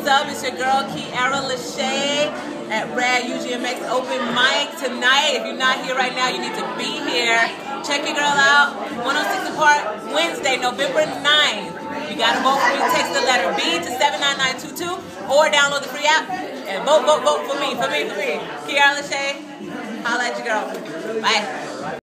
What's up? It's your girl Keaira Lashea at Ugmx Open Mic tonight. If you're not here right now, you need to be here. Check your girl out. 106 Apart Wednesday, November 9th. You gotta vote for me. Text the letter B to 79922 or download the free app and vote for me. Keaira Lashea. Holla at your girl. Bye.